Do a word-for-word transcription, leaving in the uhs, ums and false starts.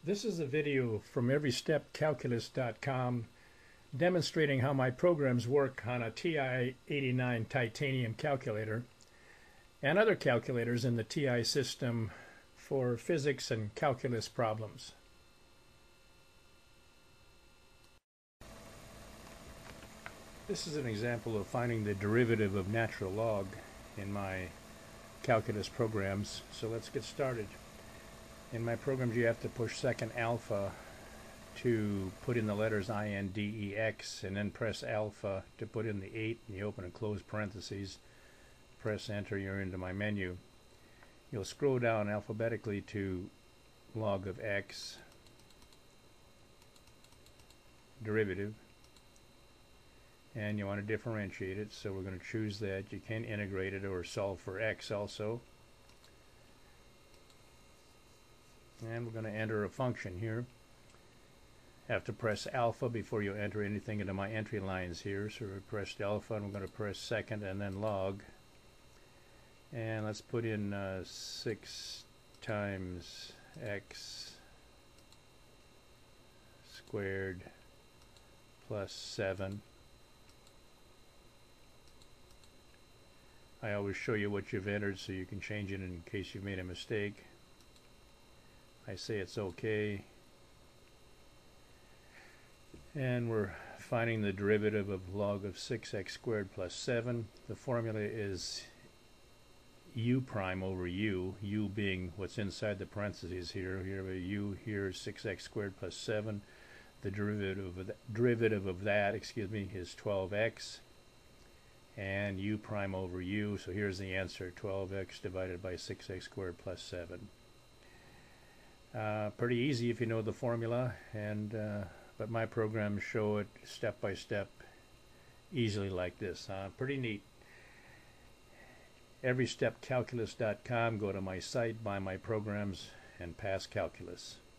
This is a video from every step calculus dot com demonstrating how my programs work on a T I eighty-nine titanium calculator and other calculators in the T I system for physics and calculus problems. This is an example of finding the derivative of natural log in my calculus programs, so let's get started. In my programs you have to push second alpha to put in the letters I N D E X, and then press alpha to put in the eight, and you open and close parentheses, press enter, you're into my menu. You'll scroll down alphabetically to log of x, derivative, and you want to differentiate it, so we're going to choose that. You can integrate it or solve for x also. And we're going to enter a function here. Have to press alpha before you enter anything into my entry lines here. So we pressed alpha, and we're going to press second and then log. And let's put in uh, six times x squared plus seven. I always show you what you've entered so you can change it in case you've made a mistake. I say it's okay, and we're finding the derivative of log of six x squared plus seven. The formula is u prime over u, u being what's inside the parentheses here. Here we u, here is six x squared plus seven. The derivative of, the derivative of that, excuse me, is twelve x, and u prime over u, so here's the answer, twelve x divided by six x squared plus seven. Uh, pretty easy if you know the formula, and uh, but my programs show it step by step easily like this. Uh, pretty neat. every step calculus dot com, go to my site, buy my programs, and pass calculus.